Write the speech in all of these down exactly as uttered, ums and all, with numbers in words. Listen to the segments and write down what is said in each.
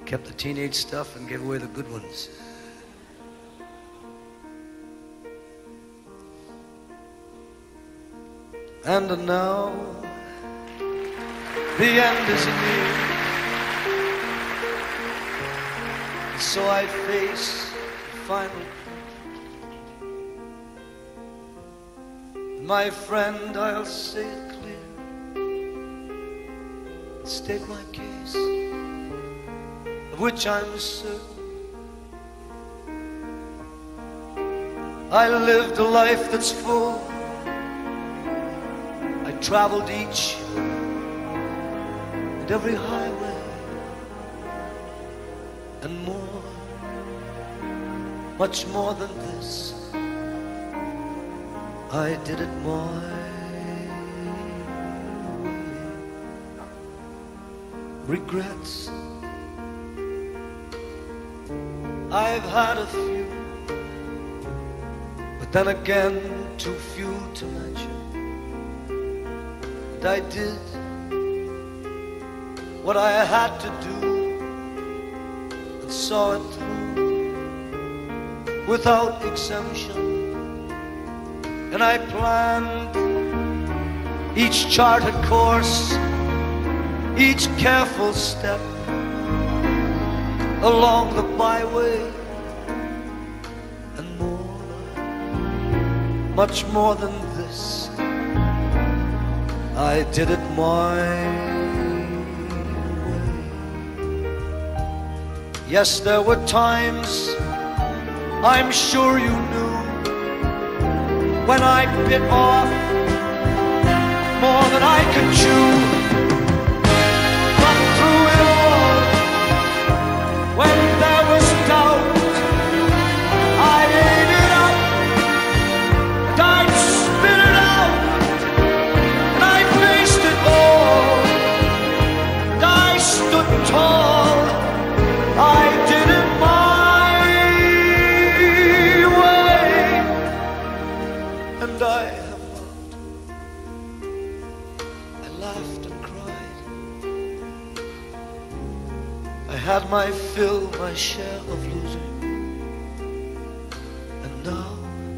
Kept the teenage stuff and gave away the good ones. And now the end is near, and so I face the final. My friend, I'll say it clear, state my case, of which I'm certain. I lived a life that's full. I traveled each and every highway and more, much more than this. I did it my way. Regrets, I've had a few, but then again too few to mention. And I did what I had to do and saw it through without exemption. And I planned each charted course, each careful step along the byway, and more, much more than this, I did it my way. Yes, there were times, I'm sure you knew, when I bit off more than I could chew. But through it all, when there was doubt, I ate it up, and I'd spit it out, and I faced it all, and I stood tall. I did it my way, and I have loved. I laughed and cried. I had my fill, my share of losing. And now,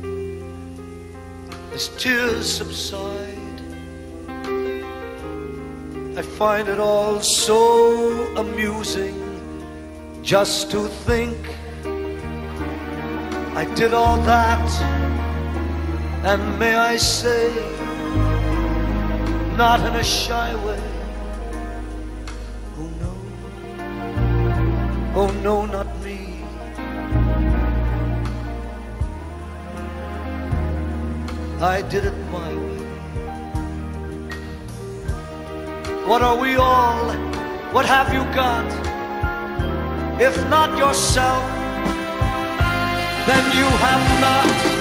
as tears subside, I find it all so amusing just to think I did all that. And may I say, not in a shy way. Oh no, oh no, not me. I did it my way. What are we all? What have you got? If not yourself, then you have not